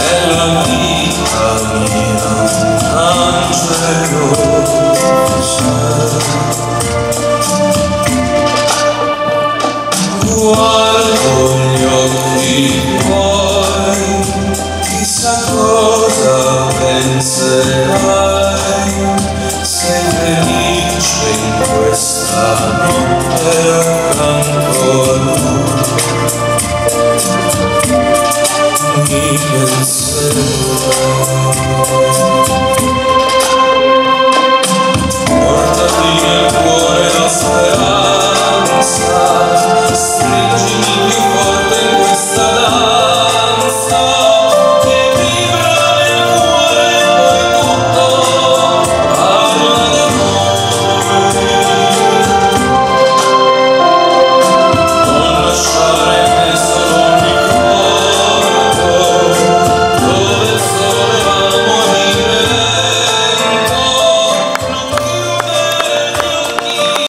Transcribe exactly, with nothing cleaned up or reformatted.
nella vita mia, angelo sei. Guardo gli occhi tuoi, chissà cosa penserai, sei felice in questa notte accanto a lui. Mi penserai.